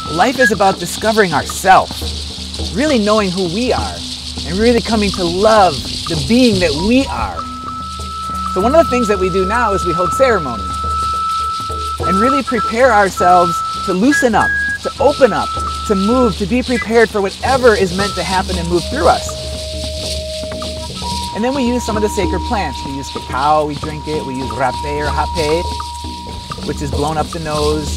Life is about discovering ourselves, really knowing who we are, and really coming to love the being that we are. So one of the things that we do now is we hold ceremonies and really prepare ourselves to loosen up, to open up, to move, to be prepared for whatever is meant to happen and move through us. And then we use some of the sacred plants. We use cacao, we drink it. We use rapé or hapé, which is blown up the nose.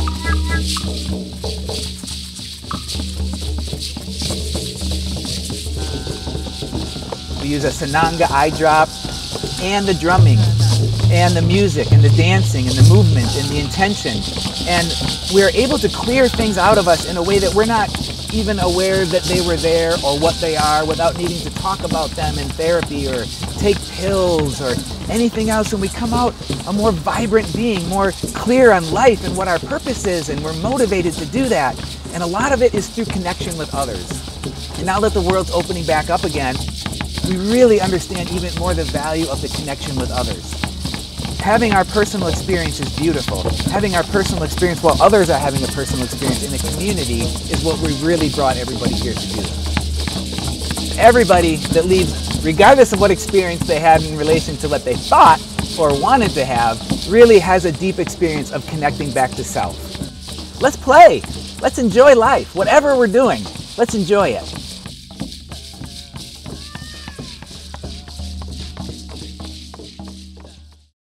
We use a sananga eye drop, and the drumming, and the music, and the dancing, and the movement, and the intention. And we're able to clear things out of us in a way that we're not even aware that they were there or what they are, without needing to talk about them in therapy or take pills or anything else. And we come out a more vibrant being, more clear on life and what our purpose is, and we're motivated to do that. And a lot of it is through connection with others. And now that the world's opening back up again, we really understand even more the value of the connection with others. Having our personal experience is beautiful. Having our personal experience while others are having a personal experience in a community is what we really brought everybody here to do. Everybody that leaves, regardless of what experience they had in relation to what they thought or wanted to have, really has a deep experience of connecting back to self. Let's play. Let's enjoy life. Whatever we're doing, let's enjoy it.